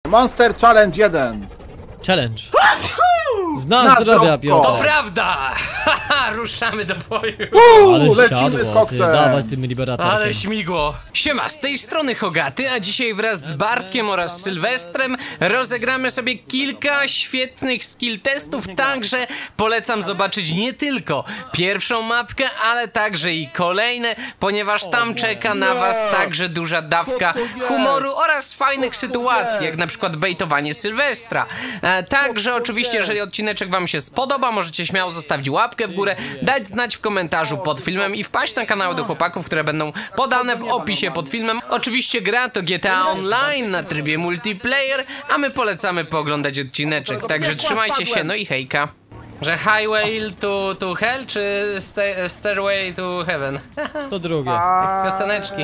Monster Challenge 1. Challenge. Zna zdrowia, Piotr. To prawda! Haha, ruszamy do boju. Ale lecimy z siadło, ty, koksem. dawać tym liberatorkiem. Ale śmigło. Siema, z tej strony Hogaty, a dzisiaj wraz z Bartkiem oraz Sylwestrem rozegramy sobie kilka świetnych skill testów, także polecam zobaczyć nie tylko pierwszą mapkę, ale także i kolejne, ponieważ tam czeka na was także duża dawka humoru oraz fajnych sytuacji, jak na przykład bejtowanie Sylwestra. Także oczywiście, jeżeli odcineczek wam się spodoba, możecie śmiało zostawić łapkę w górę, dać znać w komentarzu pod filmem i wpaść na kanały do chłopaków, które będą podane w opisie pod filmem. Oczywiście gra to GTA Online na trybie multiplayer, a my polecamy pooglądać odcineczek, także trzymajcie się, no i hejka. Że Highway to Hell, czy Stairway to Heaven? To drugie. Pioseneczki.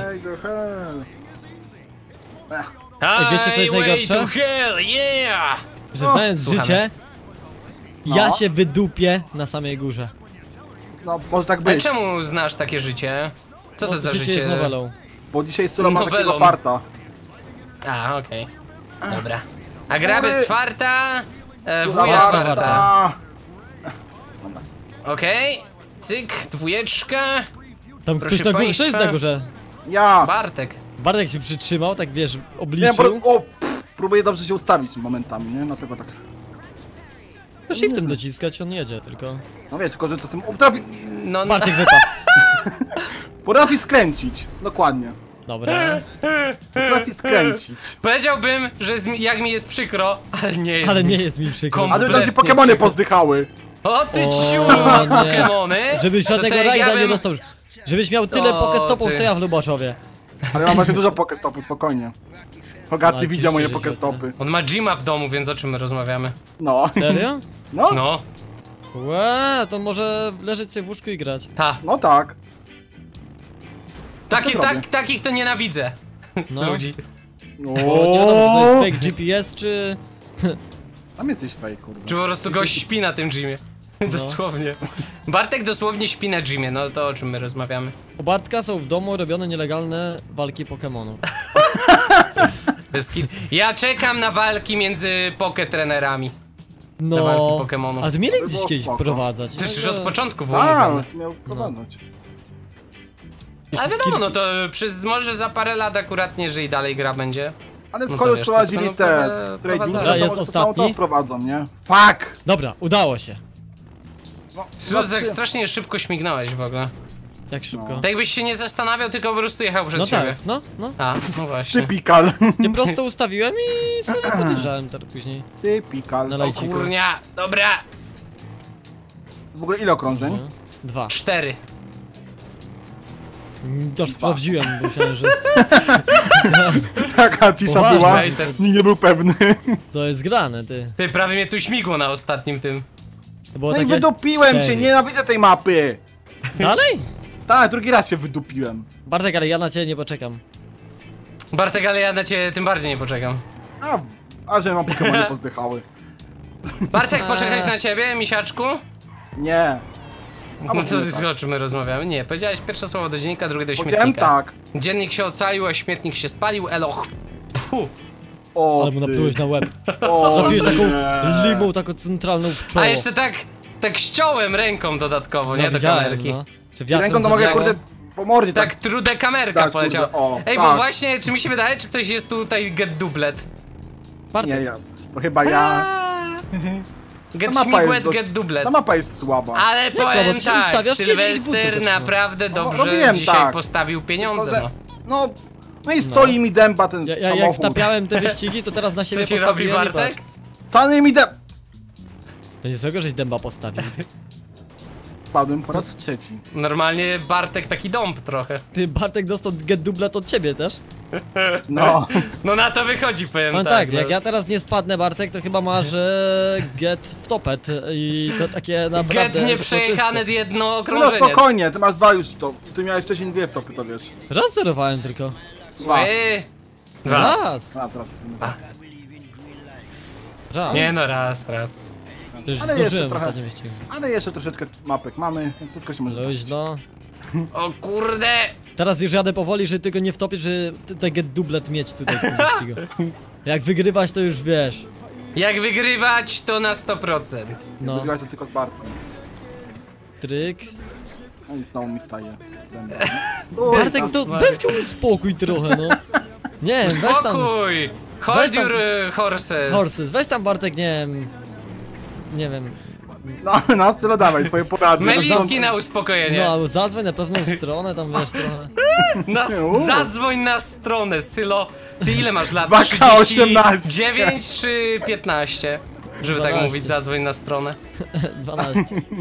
wiecie, co jest najgorsze? Highway to Hell, yeah! Że znając słuchamy. życie, ja się wydupię na samej górze. No, może tak A być. czemu znasz takie życie? Co to za Życie życie? jest nowelą. Bo dzisiaj Sylo ma takiego Nowelą. farta. A, okej. Dobra. A gra bez farta? Kurwa, Wuja warta. farta. Okej. Cyk, dwójeczka. Tam Proszę ktoś na górze, kto jest państwa. na górze? Ja. Bartek. Bartek się przytrzymał, tak wiesz, Nie, obliczył. próbuję dobrze się ustawić momentami, nie? Dlatego tak. No shiftem dociskać, on jedzie tylko. No wiesz, tylko że to tym potrafi, No, Bartek wypadł. potrafi skręcić. Dokładnie. Dobra. Potrafi skręcić. powiedziałbym, że jak mi jest przykro, ale nie jest Ale mi. nie jest mi przykro. Kom- Ale tam ci Kompletnie Pokemony przykro. pozdychały. O ty O, ciu, nie. Pokemony. Żebyś To żadnego tak rajda ja nie bym- dostał. Żebyś miał tyle O, pokestopów, ty. co ja w Lubaczowie. Ale ja mam właśnie dużo Pokestopów, spokojnie. Hogaty Ale widział moje ciszę, że Pokestopy. On ma Jima w domu, więc o czym my rozmawiamy? No. Serio? No, No, Łe, to może leżeć sobie w łóżku i grać. ta. no tak. robię. Takich to nienawidzę. No. Ludzi. Bo nie wiadomo, czy to jest fake GPS, czy... Tam jesteś fake, kurde. Czy po prostu gość śpi na tym Jimie. Dosłownie. Bartek dosłownie śpi na Jimie, no to o czym my rozmawiamy. U Bartka są w domu robione nielegalne walki Pokemonów. Ja czekam na walki między poketrenerami. Te walki No, Pokemonów. a to mieli To gdzieś było kiedyś spoko. wprowadzać. To już że- od początku było mówione. A, miał wprowadzać. Ale wiadomo, no to może za parę lat akurat nie, jeżeli dalej gra będzie. Ale No skoro to już wiesz, to wprowadzili sobie te będą tradingi, wprowadzali. Jest to samo to ostatni? wprowadzą, nie? Fuck! Dobra, udało się. No, Słuchaj, tak znaczy- strasznie szybko śmignąłeś w ogóle. Jak szybko. No. Tak jakbyś się nie zastanawiał, tylko po prostu jechał przed No siebie. tak, no. A, no właśnie. Typikal. Nie prosto ustawiłem i sobie podjeżdżałem teraz później. Typikal. Na lejciku. Kurnia, dobra. W ogóle ile okrążeń? 2. 4. Aż sprawdziłem, bo myślałem, że Jaka cisza Poważnie. była? Hejter. Nikt nie był pewny. to jest grane, ty. Ty, prawie mnie tu śmigło na ostatnim tym. To było No i takie wydupiłem 4. się, nienawidzę tej mapy! Dalej? Tak, drugi raz się wydupiłem. Bartek, ale ja na ciebie nie poczekam. Bartek, ale ja na ciebie tym bardziej nie poczekam. A że mam Pokemony pozdychały. Bartek, poczekać na ciebie, misiaczku? Nie. No może to nie jest tak. o czym my rozmawiamy? Nie, powiedziałeś pierwsze słowo do dziennika, drugie do Powiedziałem śmietnika. tak. Dziennik się ocalił, a śmietnik się spalił, eloch. Tfu. O, Ale mu ty. naplułeś na łeb. O, Trafiłeś taką nie. limą, taką centralną w czoło. A jeszcze tak ściąłem ręką dodatkowo, nie? No, Do widziałem, kamerki. no. Czy wiatrem Ręką to mogę, zabijało? kurde, po mordzie Tak trude kamerka Tak, poleciała. kurde, o, Ej, bo tak. właśnie, czy mi się wydaje, czy ktoś jest tutaj get dublet? Bartek, Nie, ja. To chyba ja. Get Ta mapa jest śmigłet, do- get dublet. Ta mapa jest słaba. Ale słabo, powiem ty się tak, ustawiasz, jedzie i Sylwester butów naprawdę No, dobrze robiłem dzisiaj tak. postawił pieniądze, Tylko, no. że- No i stoi mi dęba ten ja samochód. jak wtapiałem te wyścigi, to teraz na siebie Co ci robi postawiłem i Bartek? patrz. Stanie mi dęba. To nie złego, żeś dęba postawił. Padłem po raz trzeci. Normalnie Bartek taki dąb trochę. Ty, Bartek dostał get dublet od ciebie też. No. No na to wychodzi, powiem No tak. tak, no. jak ja teraz nie spadnę, Bartek, to chyba masz get w topet i to takie naprawdę... Get nieprzejechane jedno No okrążenie. spokojnie, ty masz dwa już to. Ty miałeś wcześniej dwie wtopy, to wiesz. Raz zerowałem tylko. Dwa. Dwa. Raz. A, teraz. Raz. Nie no, raz. Już Ale jeszcze zdążyłem w trochę. ostatnim wyścigu. Ale jeszcze troszeczkę mapek mamy, więc wszystko się może stać. Luźno. O kurde! Teraz już jadę powoli, że tylko nie wtopię, że ten get dublet mieć tutaj w tym wyścigu. Jak wygrywać, to już wiesz. Jak wygrywać, to na 100%. No, Wygrywać to tylko z Bartkiem. tryk. No i znowu mi staje. Bartek, to weź mi spokój trochę, no. Nie wiem, weź tam... Spokój! Hold tam- your horses. Horses, weź tam Bartek, nie wiem... Nie wiem... No, Sylo, dawaj, twoje porady. Meliski na uspokojenie. No, albo zadzwoń na pewną stronę, tam wiesz trochę. Zadzwoń na stronę, Sylo. Ty ile masz lat? Baka 39 czy 15? Żeby tak 12. mówić, zadzwoń na stronę. 12.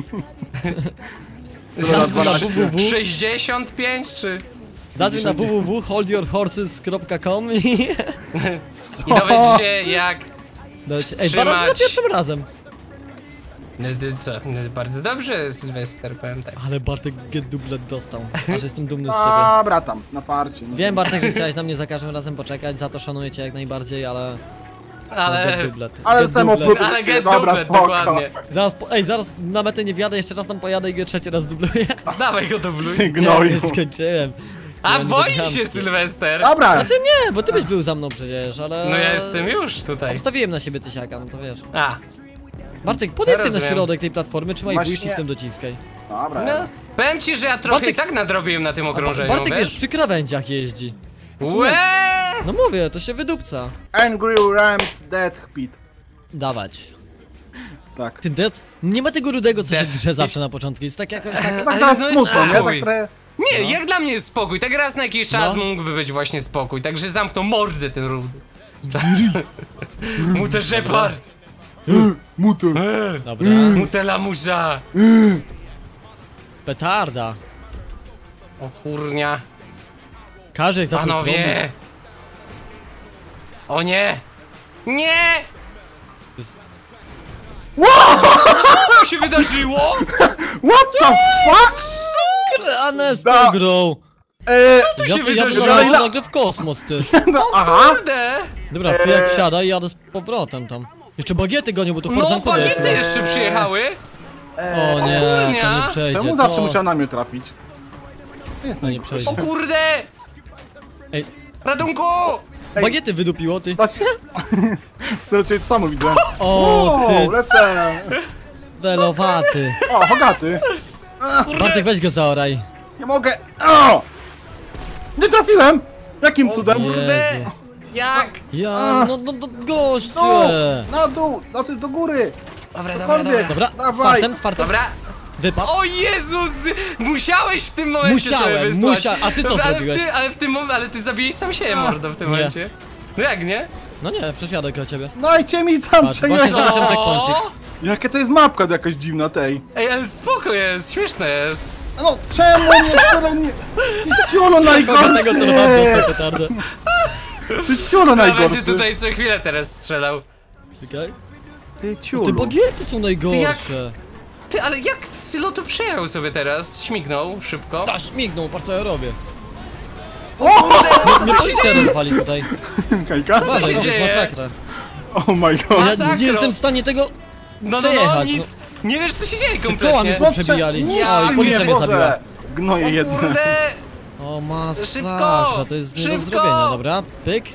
Sylo na Zadzwoń na 12. www. 65 czy... Zadzwoń na www.holdyourhorses.com i... I dowiedz się jak... Ej, 2 razy za Wstrzymać. pierwszym razem. No, co? No, bardzo dobrze, Sylwester, powiem tak. Ale Bartek get dublet dostał. Aż jestem dumny z siebie. Dobra, tam, na farcie. No. Wiem Bartek, że chciałeś na mnie za każdym razem poczekać, za to szanuję cię jak najbardziej, ale... Ale... Get dublet. Ale Get zostałem dublet. opluty. Ale get Dobra, dublet, spoko. dokładnie. Zaraz na metę nie wjadę, jeszcze raz tam pojadę i go trzeci raz dubluję. Dawaj go dubluj. Nie, Gnoju. już skończyłem. A Miałem boi zbyt się chamskie. Sylwester. Dobra, Znaczy nie, bo ty byś był za mną przecież, ale... No ja jestem już tutaj. Obstawiłem na siebie tysiaka, no to wiesz. A, Bartek, podejdź się na Rozumiem. środek tej platformy, trzymaj Właśnie- guzik, tym dociskaj. dobra. no. Powiem ci, że ja trochę Bartek- i tak nadrobiłem na tym A okrążeniu, Bartek wiesz, wiesz? przy krawędziach jeździ. Łe! No mówię, to się wydupca. Angry Rams Death Pit. Dawać. Tak. Ty dead? Nie ma tego rudego, co się Death grze zawsze na początku, jest tak jakoś tak... Tak Ale teraz no jest smutno, nie? Tak spokój. trochę... Nie, jak dla mnie jest spokój, tak raz na jakiś czas No. mógłby być właśnie spokój, także zamknął mordę ten rudy. Mute Shepard! Mutu. Dobra. Mute lamusza! Petarda. O kurnia. Każdy za to Panowie! O nie! Nie! Co się wydarzyło? What the fuck? Grane z Da- tą grą. Tu Ja się sobie jadę wydarzyło? nagle w kosmos, ty. No, aha. Kurde! Dobra, jak wsiada i jadę z powrotem tam. Jeszcze bagiety gonią, bo to No, Forzanku jest. bagiety jeszcze przyjechały. O nie, to nie kurnia. przejdzie. Czemu zawsze to... musiał na mnie trafić? To jest To nie przejdzie. O kurde! Ej, Ratunku! bagiety wydupiło, ty. To cię samo widzę. O, ty lecę. celowaty. O, Hogaty. Bartek, weź go zaoraj. Nie mogę. O! Nie trafiłem! Jakim cudem? Jezu. Jak? Ja, no goście. No, na dół, znaczy do góry. Dobra, Cokolwiek. Dobra, z Dawaj. fartem, z fartem. Dobra. Wypad. O Jezus! Musiałeś w tym momencie Musiałem, sobie wysłać. a ty co Dobra, zrobiłeś? Ale ty zabiłeś sam siebie, mordo, w tym Nie. momencie. No jak nie? No nie, przesiadę koło ciebie. Dajcie mi tam Patrz, przejeżdżać. właśnie zobaczyłem checkpointik. Jakie to jest mapka jakaś dziwna tej. Ej, ale spoko jest, śmieszne jest. No, czemu mnie wczoraj nie... Ty ciulo Tego co na najgorszy! dostał petardę. Ty ciulo Co będzie najgorszy! tutaj co chwilę teraz strzelał. Czekaj. Ty Te ciulo. bagiety są najgorsze. Ty, ale jak Sylo tu przejechał sobie teraz? Śmignął szybko. Ta śmignął, patrz co ja robię. Kurde, co Mnie tu się policja dzieje? rozwali tutaj. Kajka? Co Uważaj, się to jest dzieje? masakra. Oh my god. Ja Masakro. nie jestem w stanie tego... No, przejechać, nic. Nie wiesz co się dzieje Koła mi kompletnie. przebijali. Nie, O, i policja nie, mnie Boże. zabiła. Gnoje jedne. Kurde, O masakra, Szybko! to jest nie do Szybko! zrobienia, dobra? Pyk.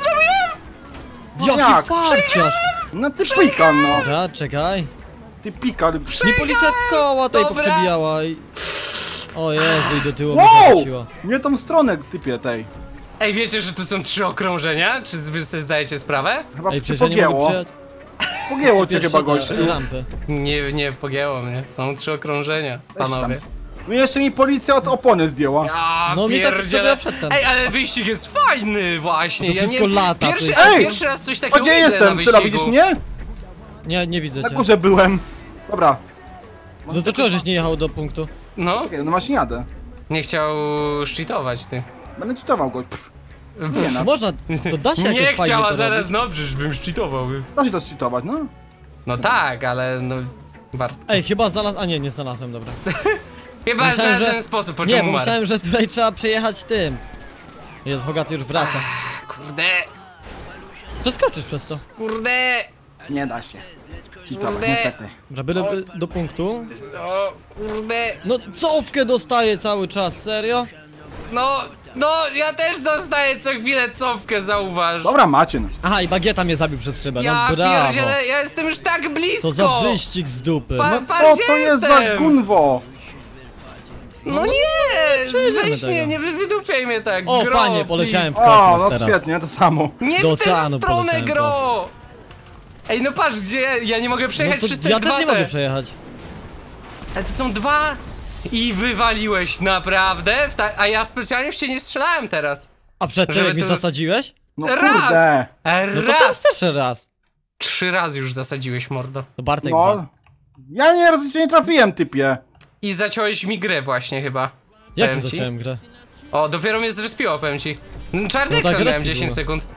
No Jaki jak? farciarz! No ty pika, no. Dobra, czekaj. Ty pika, ale... Mi policja koła tutaj Dobra. poprzebijała i... O Jezu, i do tyłu mnie Wow! zawróciła. Nie tą stronę, typie tej. Ej, wiecie, że tu są 3 okrążenia? Czy wy sobie zdajecie sprawę? Chyba Ej, cię przecież ja nie mogę pogięło. przyjechać. Pogięło cię Pierwsze chyba, te gościu. rampy. Nie pogięło mnie. Są 3 okrążenia, panowie. No i jeszcze mi policja od opony zdjęła. Ja No, mi tak pierdzielę. zrobiła przedtem. Ej, ale wyścig jest fajny właśnie. To wszystko lata, Pierwszy, ty. ale Ej! pierwszy raz coś O, takiego gdzie widzę na jestem? wyścigu. Syla, widzisz mnie? Nie, nie widzę Na cię. górze byłem. Dobra. No to czego żeś nie jechał do punktu? No, Czekaj, no właśnie jadę. nie chciał szczytować, ty. Będę czytował go. Pff, nie no, Można, to da się jakoś Nie fajnie chciała porobić. zaraz, no przecież bym szczytował. da się to czytować, no. No tak, ale no... Ej, chyba znalazł... A nie znalazłem, dobra. Chyba Myślałem, znalazł że- ten sposób, po Nie, czym bo umarł. myślałem, że tutaj trzeba przejechać tym. Jest, Hogaty już wraca. Kurde, To skoczysz przez to. kurde. Nie da się. Cheatować, Kurde. niestety. Dobra, byle do punktu. O kurde. No cofkę dostaję cały czas, serio? No, ja też dostaję co chwilę cofkę, zauważ. Dobra, macie no. Aha, i bagieta mnie zabił przez szybę, Ja no brawo. pierdzielę, ja jestem już tak blisko. Co za wyścig z dupy. Pa- No patrz, co gdzie to jest za jestem? gunwo? No nie, przejedziemy weź tego. nie wydupiaj mnie tak, O, gro, panie, poleciałem w please. O, kosmos no teraz. świetnie, to samo. Nie Do w tę oceanu stronę, poleciałem gro! Ej, no patrz, gdzie ja nie mogę przejechać No to przez ten ja też nie kwatę. mogę przejechać. Ale to są dwa i wywaliłeś, naprawdę? A ja specjalnie w cię nie strzelałem teraz. A przed tym Żeby jak mnie to- zasadziłeś? No Raz! kurde. No to teraz Raz! też raz. 3 razy już zasadziłeś, mordo. To Bartek dwa. No. Ja nie trafiłem, typie. I zaciąłeś mi grę właśnie chyba. Jak ty Powiem ci. zacząłem grę? O, dopiero mnie zrespiło, powiem ci. Czarny No tak, ekran miałem respi 10 było. sekund.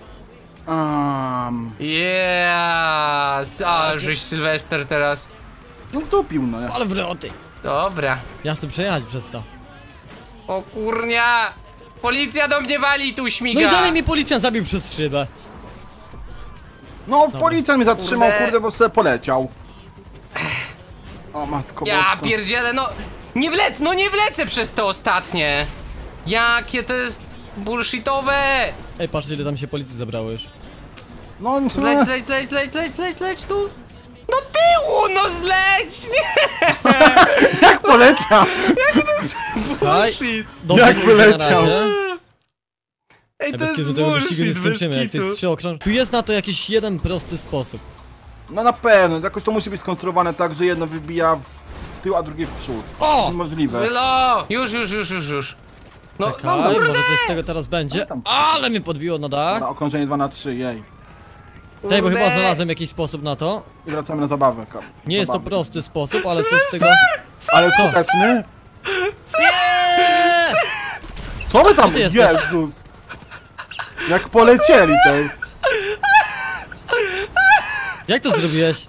Yes! A, żeś Sylwester teraz. No zdupił, no. Ale wroty. Dobra. Ja chcę przejechać przez to. O kurnia! Policja do mnie wali, tu śmiga! No i dalej mnie policjant zabił przez szybę. No, policjant mnie zatrzymał, Kurde. kurde, bo sobie poleciał. O, matko Ja boska. pierdzielę, no nie wlecę przez to ostatnie! Jakie to jest bullshitowe! Ej, patrzcie ile tam się policji zebrało już. No, Zleć tu! Do tyłu, no zleć! Nie! jak poleciał? Bullshit! Dobrze, Jak mówicie na wyleciał. razie. Ej, to Bez jest kitu tego wyścigu nie bullshit, bez skończymy, jak to jest kitu. 3 okrążenia. Tu jest na to jakiś jeden prosty sposób. No na pewno, jakoś to musi być skonstruowane tak, że jedno wybija w tył, a drugie w przód. O! Niemożliwe. Zylo! Już. No, Czekaj, kurde! może coś z tego teraz będzie. Tam. Ale mnie podbiło na dach. Na okrążenie 2×3, jej. Tej, bo Kurde. chyba znalazłem jakiś sposób na to. I wracamy na zabawę. Nie jest to Zabawę. prosty sposób, ale coś z tego... Ale skuteczny? Co wy tam? ty jesteś? Jezus! Jak polecieli tej. Jak to zrobiłeś?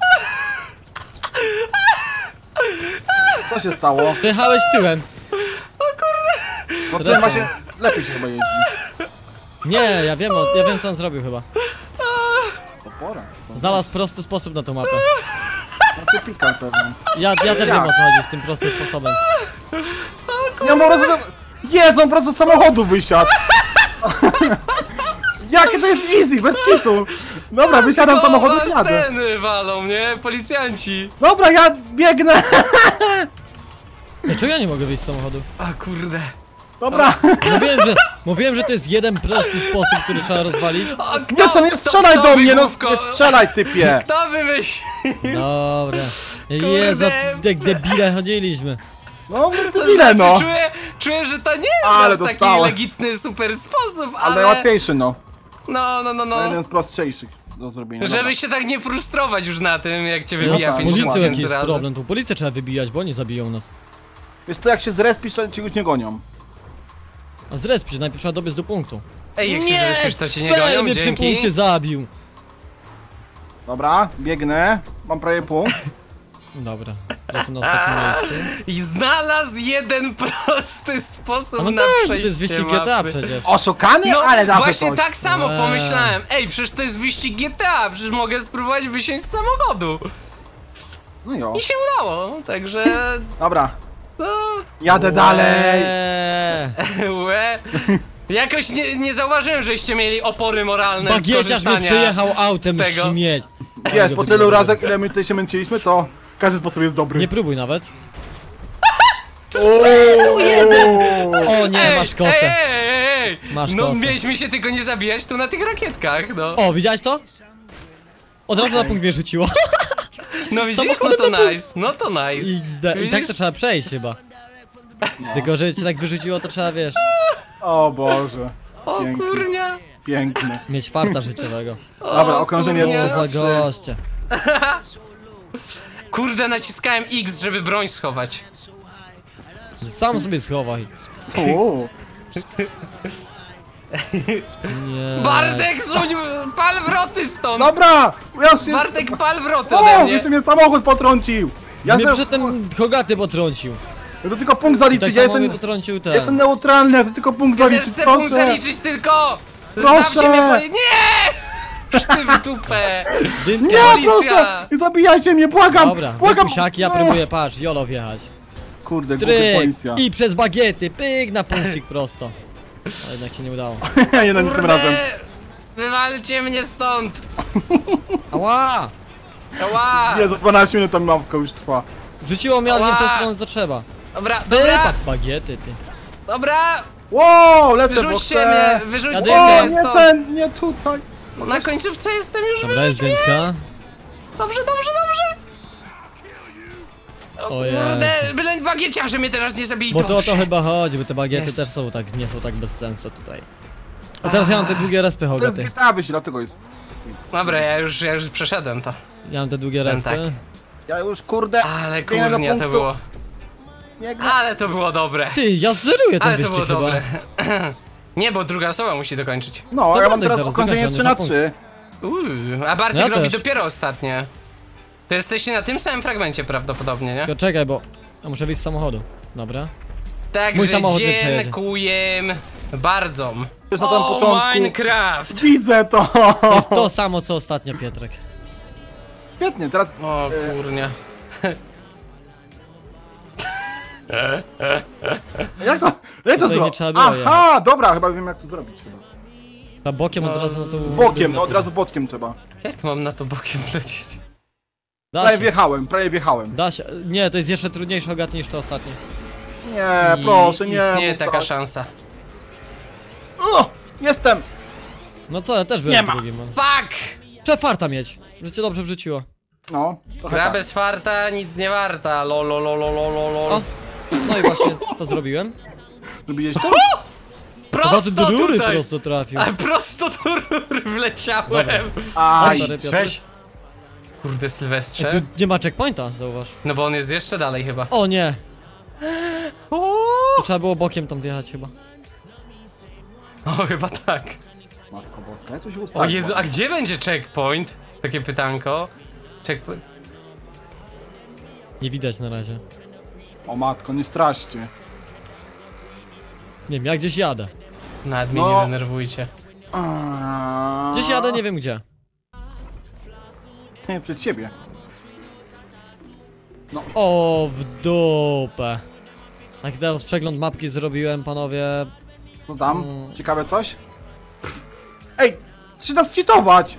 Co się stało? Jechałeś tyłem. No Teraz ty ma to. się... Lepiej się chyba jeździ. Nie, ja wiem co on zrobił chyba. Opora. Znalazł prosty sposób na tą mapę. No ty pikam pewnie. Ja też wiem o co chodzi z tym prostym sposobem. Ja mam roz... Jezu, on prosto z samochodu wysiadł! Jakie to jest easy, bez kitu! Dobra, wysiadam z samochodu i jadę. Sceny walą mnie, policjanci! Dobra, ja biegnę! Dlaczego ja nie mogę wyjść z samochodu? A kurde. Dobra! Mówiłem, że to jest jeden prosty sposób, który trzeba rozwalić. O, Nie strzelaj do mnie, no nie strzelaj, typie! Kto wymyślił? Dobra. Jezu, jak debile chodziliśmy. No, To tyle no! znaczy, czuję, że to nie jest Ale aż taki dostałem. legitny, super sposób, Ale ale... najłatwiejszy no. No. Jeden z prostszych do zrobienia. Żeby się tak nie frustrować już na tym, jak cię No, wybija tak, z 50 policją jaki tysięcy jest razy. problem, tą policję trzeba wybijać, bo oni zabiją nas. Wiesz to jak się zrespisz, to cię już nie gonią. A zrespić, najpierw trzeba dobiec do punktu. Ej, jak się zrespisz, to cię nie Sfer gonią, mnie przy dzięki. punkcie zabił. Dobra, biegnę. Mam prawie punkt. Dobra, jestem na ostatnim miejscu. I znalazł jeden prosty sposób A no na tak, bo przejście to jest wyścig GTA mapy. przecież. Oszukany? No Ale dawaj właśnie coś. tak samo Eee. pomyślałem. Ej, przecież to jest wyścig GTA, przecież mogę spróbować wysiąść z samochodu. No jo. I się udało, także... Dobra, No... jadę dalej. Łe. Jakoś nie zauważyłem, żeście mieli opory moralne z Bagieciarz mnie korzystania przejechał autem z tego. śmieć. Wiesz, po tylu razach, ile my tutaj się męczyliśmy, to każdy sposób jest dobry. Nie próbuj nawet. O, O nie, masz kosę. Ej. Masz No kosę. mieliśmy się tylko nie zabijać tu na tych rakietkach, no. O, widziałeś to? Od razu na punkt mnie rzuciło. No widzisz, no samochodem to nice, no to nice. XD. I tak to trzeba przejść chyba. Tylko, że cię tak wyrzuciło, to trzeba, wiesz, O Boże. O Pięknie. kurnia. Piękny. mieć farta życiowego. Dobra, okrążenie kurnia. O, za 3. goście. Kurde, naciskałem X, żeby broń schować. Sam sobie schowaj. Nie. Bartek, suń, pal wroty stąd! Dobra! Ja się... Bartek, pal wroty O, ode mnie! jeszcze mnie samochód potrącił! Ja, Mnie se... przedtem Hogaty potrącił. ja to tylko punkt I tak zaliczyć, ja samo mnie jestem... potrącił ten. Jestem neutralny, ja chcę tylko punkt Ja też zaliczyć, chcę punkt proszę! zaliczyć tylko! Proszę. Zostawcie mnie, nie! Ty w dupę! Dynka. Nie, Policja! proszę! Nie zabijajcie mnie, błagam! Dobra, Błagam! pusiaki, ja próbuję, patrz, jolo wjechać. Kurde, głupia Tryk! policja. I przez bagiety, pyk na punkcik prosto. A jednak się nie udało. Nie, no, tym razem. Wywalcie mnie stąd! Ała! Ała! Nie, za 12 minut tam mapka już trwa. Wrzuciło mnie, ale nie w tą Ała! stronę co trzeba. Dobra, Dobra! dobra, Bagiety, ty. dobra! Wow, lecę, bo Wyrzućcie chcę. mnie, wyrzućcie Ja mnie O, nie stąd! ten, nie tutaj. Na końcówce jestem już, Dobra, jest dynka. Dobrze, dobrze, dobrze! O O kurde, Jezu. byle bagieciarze mnie teraz nie zabili, Bo to o dobrze. to chyba chodzi, bo te bagiety Jest. też są tak, nie są tak bez sensu tutaj. A teraz ja mam te długie respy, To jest Hogaty. GTA wyjście, dlatego jest. Dobra, ja już przeszedłem to. Ja mam te długie Ten respy. tak. Ja już, kurde. Ale biegnę do kurnia to punktu. było. Biegnę. Ale to było dobre. Ty, ja zeruję ten Ale to wyścig było chyba. dobre. Nie, bo druga osoba musi dokończyć. No, Dobra, ja mam to teraz zaraz okrążenie dokończę, 3 na 3. A Bartek Ja robi też. dopiero ostatnie. To jesteście na tym samym fragmencie prawdopodobnie, nie? Tylko czekaj, bo ja muszę wyjść z samochodu. Dobra. Mój Także samochód nie przejedzie. dziękuję bardzo. Już na samym O, początku. Minecraft! Widzę to. To jest to samo co ostatnio, Pietrek. Świetnie, teraz. O kurnia. Jak to Tutaj nie zrobić? trzeba było Aha, dobra, chyba wiem jak to zrobić. Chyba. A bokiem od razu na tą... Bokiem, no od razu bokiem trzeba. Jak mam na to bokiem lecieć? Da Prawie się. wjechałem, prawie wjechałem. Da się. Nie, to jest jeszcze trudniejszy Hogaty niż to ostatnie. Nie, proszę, nie. Istnieje mów taka tak. szansa. O, jestem! No co, ja też byłem Nie ma. drugim. Fuck! Trzeba farta mieć. Że cię dobrze wrzuciło. No, trochę Gra tak. bez farta, nic nie warta. Lolololololol. O. No i właśnie to zrobiłem. Lubiłeś to? Prosto do rury tutaj! prosto trafił. A prosto do rury wleciałem. Aj, Sorry, Piotr. Weź. Kurde, Sylwestrze. Tu nie ma checkpointa, zauważ. No bo on jest jeszcze dalej chyba. O nie! Uuu. To trzeba było bokiem tam wjechać chyba. O, chyba tak. Matko boska, jak to się O ustawi? Jezu, a gdzie będzie checkpoint? Takie pytanko. Checkpoint. Nie widać na razie. O matko, nie straszcie. Nie wiem, ja gdzieś jadę. Nad mnie No. nie denerwujcie. Gdzieś jadę, nie wiem gdzie. Nie, przed siebie. O, w dupę. Tak teraz przegląd mapki zrobiłem, panowie. Co tam? Ciekawe coś? Ej, to się da zcheatować!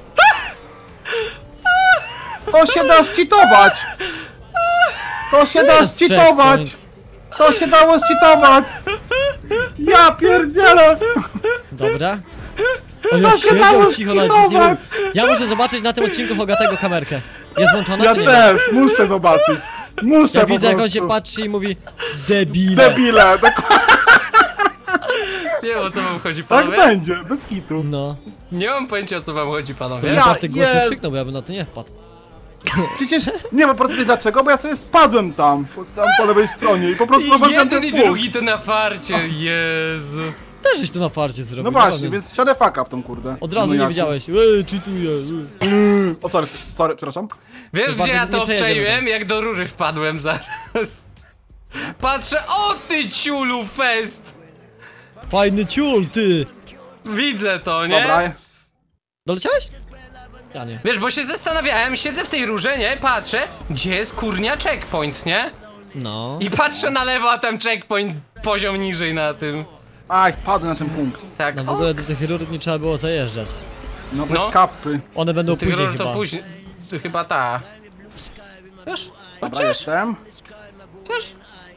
To się da zcheatować! To się da jest zcheatować! checkpoint. To się dało zcheatować! Ja pierdzielę! Dobra. O, To jak się dało siedział cicho, nawet nic nie zcheatować! mówił. Ja muszę zobaczyć na tym odcinku Hogatego kamerkę. Jest włączona, Ja czy nie? też, muszę zobaczyć. Muszę Ja po widzę, jak on prostu. się patrzy i mówi debile. Debile, dokładnie Nie wiem o co wam chodzi, tak panowie. będzie, bez kitu. No. Nie mam pojęcia o co wam chodzi, panowie. Ja Ja- Bartek głośno jest. krzyknął, bo ja bym na to nie wpadł. Przecież, nie ma po prostu dlaczego, bo ja sobie spadłem tam po lewej stronie i po prostu I zobaczyłem jeden ten i punkt. drugi to na farcie, Jezu. Też żeś to na farcie zrobił. No właśnie, naprawdę. więc siadę fuck up tą kurde. Od razu No nie jak? widziałeś. Cheatuję. O, sorry, przepraszam. Wiesz Bartek, gdzie ja nie to przejedziemy obczaiłem? Jak do rury wpadłem zaraz. Patrzę, o ty ciulu fest! Fajny ciul, ty. Widzę to, nie? Dobra, Doleciałeś? Ja nie. Wiesz, bo się zastanawiałem, siedzę w tej rurze, nie? Patrzę, gdzie jest kurnia checkpoint, nie? No. I patrzę na lewo, a tam checkpoint poziom niżej na tym. aj, spadłem na ten punkt. Tak, No w ogóle do tych rur nie trzeba było zajeżdżać. No bez No. kapy. One będą tych później rur to chyba. później. To chyba ta. Wiesz? Dobra, jestem. Wiesz?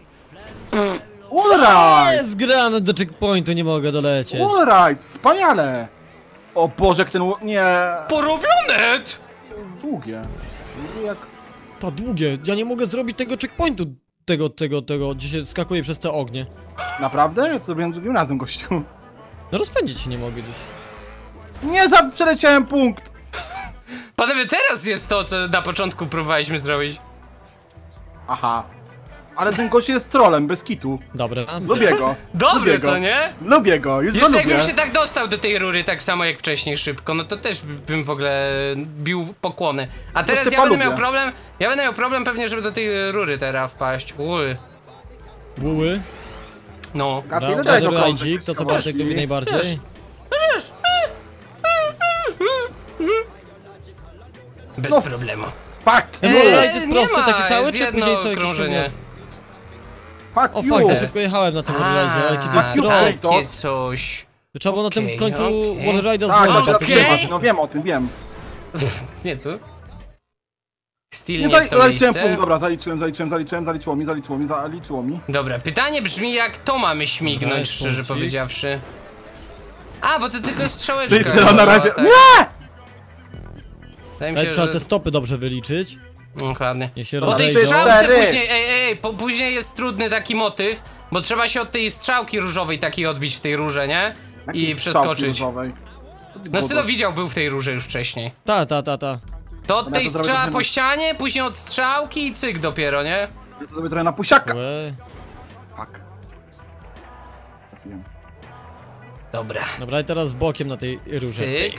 Alright! Jest granat do checkpointu, nie mogę dolecieć. Alright, wspaniale! O Boże, jak ten nie, Porobione! jest długie. Długie jak... To długie, ja nie mogę zrobić tego checkpointu. Tego, gdzie się skakuje przez te ognie. Naprawdę? Ja to zrobiłem drugim razem, gościu. No rozpędzić się nie mogę gdzieś. Nie, przeleciałem punkt! Panowie, teraz jest to, co na początku próbowaliśmy zrobić. Aha. Ale ten gość jest trolem, bez kitu. Dobra. Lubię go. Dobre lubię go. to, nie? Lubię go, już go Jeszcze lubię. jakbym się tak dostał do tej rury tak samo jak wcześniej szybko, no to też bym w ogóle bił pokłony. A teraz Typa ja będę lubię. miał problem, pewnie, żeby do tej rury teraz wpaść. Uj. Buły. No. A ty ile Dobra, dałeś dobra, okrążek? Andzik, to co Właśnie. Bartek lubi najbardziej. Bez No. problemu. Fuck Eee, you! jest nie prosty, ma, taki cały, jest czy jedno później co, jakiś okrążenie. koniec? Fuck O you! fuck, za szybko jechałem na tym wallride'zie, ale jaki to jest Fuck you, troll. Kratos. Takie coś. To trzeba było na tym Okej, końcu okej. wallride'a Tak, zwolnić, a tak, ty Okej. tak, no wiem o tym, wiem. Nie tu. Still Nie, nie w to zaliczyłem miejsce. punkt, dobra, zaliczyło mi. Dobra, pytanie brzmi, jak to mamy śmignąć, Daj szczerze punkcik. powiedziawszy. A, bo to tylko strzałeczka. Ty strzela na dobra, razie. tak. Nie! Wydaje mi Ale się, trzeba że... te stopy dobrze wyliczyć. Dokładnie. Niech się Po tej rozejdą. strzałce Cztery. później, później jest trudny taki motyw, bo trzeba się od tej strzałki różowej takiej odbić w tej rurze, nie? Jakiej I strzałki przeskoczyć. różowej? Co ty No gadasz? Sylo widział, był w tej rurze już wcześniej. Ta. To od Dobra, tej to zrobię strzała trochę po na- ścianie, później od strzałki i cyk dopiero, nie? Ja to zrobię trochę na pusiaka. Łe. Fuck. Trafiłem. Dobra. Dobra, i teraz bokiem na tej rurze. Cyk.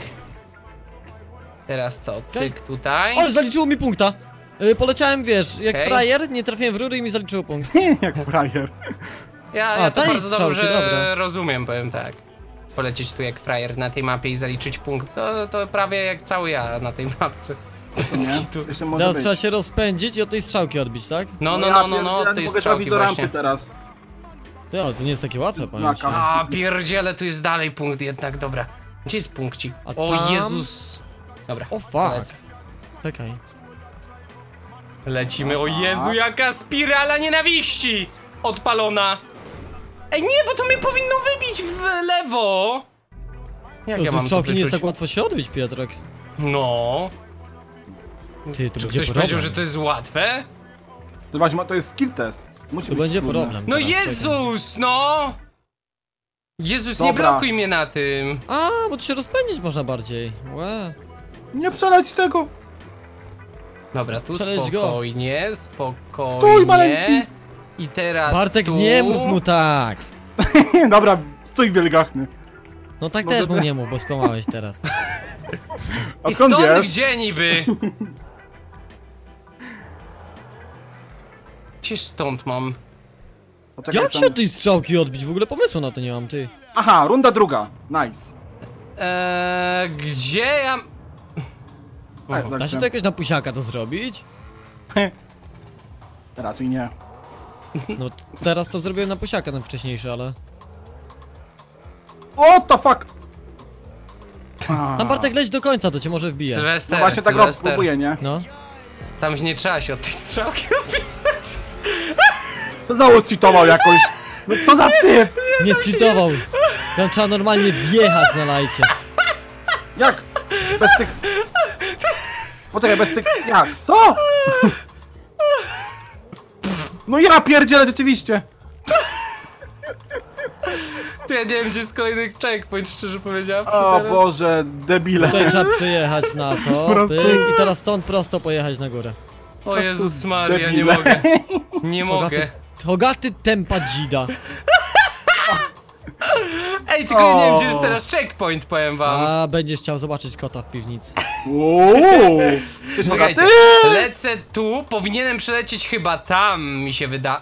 Teraz co? Cyk tutaj. Ale zaliczyło mi punkta! Poleciałem, wiesz, jak Okej. frajer, nie trafiłem w rury i mi zaliczyło punkt. Jak frajer. Ja to ta bardzo jest strzałki, dobrze dobra. rozumiem, powiem tak. Polecieć tu jak frajer na tej mapie i zaliczyć punkt, to prawie jak cały ja na tej mapce. Nie? Skitu. Jeszcze może Teraz być. trzeba się rozpędzić i od tej strzałki odbić, tak? No, ja od nie tej mogę strzałki trafić do rampy właśnie. teraz. Ty, ale to nie jest takie łatwe, powiem ci. Znaka. A, pierdziele, tu jest dalej punkt jednak, dobra. Gdzie jest punkcik? A O tam? Jezus. Dobra, O fuck. lecę. Czekaj. Lecimy, o Jezu, jaka spirala nienawiści! Odpalona. Ej, nie, bo to mnie powinno wybić w lewo. Jak To ja ze mam to strzałki nie jest wyczuć? tak łatwo się odbić, Piotrek. No. Ty, to Czy będzie ktoś problem. powiedział, że to jest łatwe? To właśnie, to jest skill test. Musi To być będzie trudne. problem. No teraz, czekaj. Jezus, no! Jezus, nie Dobra. blokuj mnie na tym. A, bo tu się rozpędzić można bardziej. Łe. Nie przeleć tego! Dobra, tu Przeleć go. spokojnie, spokojnie. Stój, maleńki! I teraz Bartek, tu. nie mów mu tak! Dobra, stój wielgachny. No tak No też dobra. mu nie mów, bo skłamałeś teraz. A I skąd stąd wiesz? gdzie niby? Gdzie stąd mam? Poczekaj, Jak tam- się od tej strzałki odbić? W ogóle pomysłu na to nie mam, ty. Aha, runda druga. Nice. Gdzie ja... Da się to jakoś na pusiaka to zrobić? Raczej nie. No teraz to zrobiłem na pusiaka, ten wcześniejszy, ale... What the fuck? Tam Bartek leć do końca, to cię może wbije. Sylwester, No właśnie tak robię, Sylwester. próbuję, nie? No. Tam nie trzeba się od tej strzałki odbijać. To Zało cheatował jakoś. No co za ty? Nie cheatował. Tam trzeba normalnie wjechać na lajcie. Jak? Bez tych... Poczekaj, bez tych... Jak? Co? No ja pierdzielę rzeczywiście. Ty, ja nie wiem, gdzie jest kolejny checkpoint, szczerze powiedziawszy. O teraz. Boże, debile. Tutaj trzeba przyjechać na to, Po prostu- pyk, i teraz stąd prosto pojechać na górę. O Jezus Maria, nie debile. mogę. Nie mogę. Hogaty tempa dzida. Ej, tylko ja nie wiem, O. gdzie jest teraz checkpoint, powiem wam. A będziesz chciał zobaczyć kota w piwnicy. Uuu. Ty, Czekajcie, ty? lecę tu, powinienem przelecieć chyba tam, mi się wyda...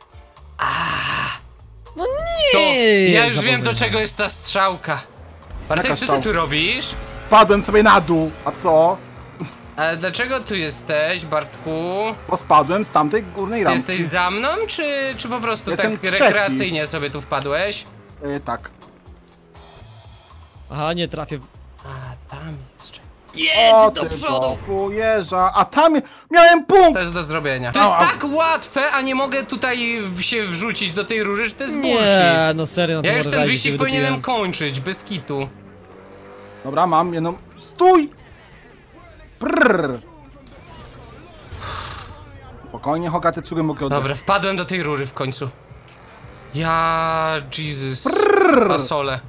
No To, nie! ja już wiem, do zapomniałem. czego jest ta strzałka. Bartek, Jaka co ty strzałka? tu robisz? Padłem sobie na dół. A co? Ale dlaczego tu jesteś, Bartku? Bo spadłem z tamtej górnej Ty rampy. jesteś za mną, czy po prostu Jestem tak trzeci. rekreacyjnie sobie tu wpadłeś? Tak. Aha, nie trafię w... A, tam jest checkpoint. O, Jedź do ty przodu! boku jeża. A tam miałem punkt. To jest do zrobienia. To jest Ała. tak łatwe, a nie mogę tutaj się wrzucić do tej rury, że to jest bullshit. Nie, no serio, na Ja tym już ten rajdzie wyścig się powinienem wydupiłem. kończyć, bez kitu. Dobra, mam jedną... Stój! Prrr. Spokojnie, Hogaty, czugę mogę oddać. Dobra, wpadłem do tej rury w końcu. Ja... Jesus. Fasole.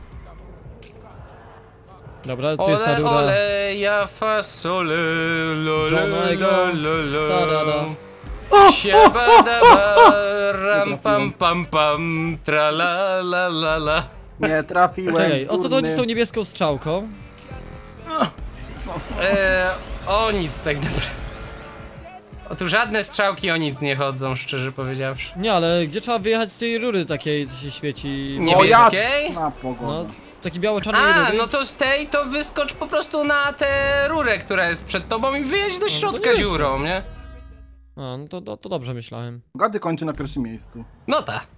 Dobra, tu jest ta Ole, rura. ole, ja fasole. Lole, Johnego. lole, Ta-da-da. Siabadaba, ram pam pam pam, tra la la la la. Nie trafiłem. Czekaj, o co to chodzi z tą górny. niebieską strzałką? O nic tak naprawdę. O tu żadne strzałki o nic nie chodzą, szczerze powiedziawszy. Nie, ale gdzie trzeba wyjechać z tej rury takiej, co się świeci? Nie. O, Niebieskiej? jasna pogoda. No, Taki biało-czarnej A, rury. no to z tej to wyskocz po prostu na tę rurę, która jest przed tobą i wyjedź do to środka nie dziurą, nie? A, no to dobrze myślałem. Hogaty kończy na pierwszym miejscu. No ta.